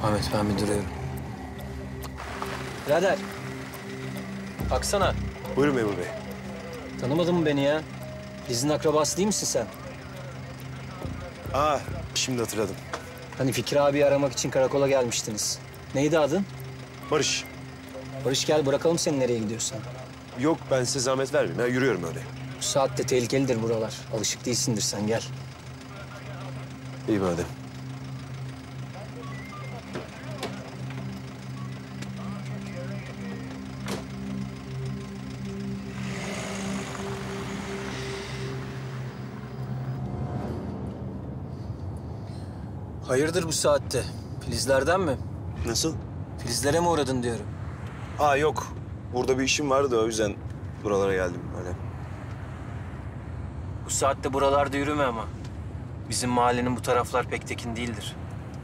Ahmet ben bir duruyorum. Birader. Baksana. Buyurun memur bey. Tanımadın mı beni ya? Filiz'in akrabası değil misin sen? Aa, şimdi hatırladım. Hani Fikri abi aramak için karakola gelmiştiniz. Neydi adın? Barış. Barış gel bırakalım seni nereye gidiyorsan. Yok, ben size zahmet vermeyeyim. Ben yürüyorum öyle. Bu saatte tehlikelidir buralar. Alışık değilsindir sen gel. İyi madem. Hayırdır bu saatte? Filizlerden mi? Nasıl? Filizlere mi uğradın diyorum. Aa yok. Burada bir işim vardı, o yüzden buralara geldim öyle. Bu saatte buralarda yürüme ama. Bizim mahallenin bu taraflar pek tekin değildir.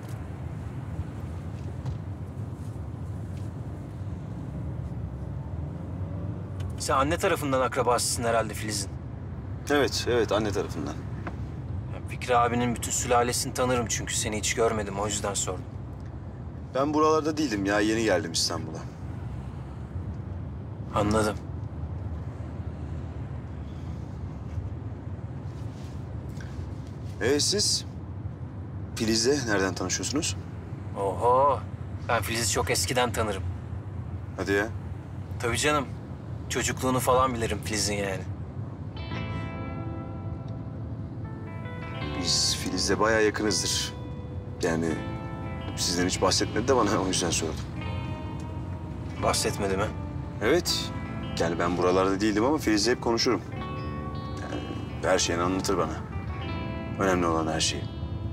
Sen anne tarafından akrabasısın herhalde Filiz'in. Evet, anne tarafından. Fikri abinin bütün sülalesini tanırım çünkü seni hiç görmedim, o yüzden sordum. Ben buralarda değildim ya, yeni geldim İstanbul'a. Anladım. Siz? Filiz'le nereden tanışıyorsunuz? Oho, ben Filiz'i çok eskiden tanırım. Hadi ya. Tabii canım, çocukluğunu falan bilirim Filiz'in yani. Biz Filiz'le bayağı yakınızdır. Yani sizden hiç bahsetmedi de bana, o yüzden sordum. Bahsetmedi mi? Evet. Yani ben buralarda değildim ama Filiz'le hep konuşurum. Yani her şeyini anlatır bana. Önemli olan her şeyi.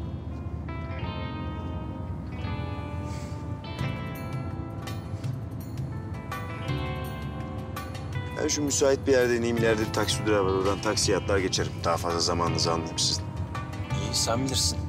Ben şu müsait bir yerde ineyim, ileride bir taksi durağı var. Oradan taksiye atlar geçerim. Daha fazla zamanınızı almayayım sizin. İyi, sen bilirsin.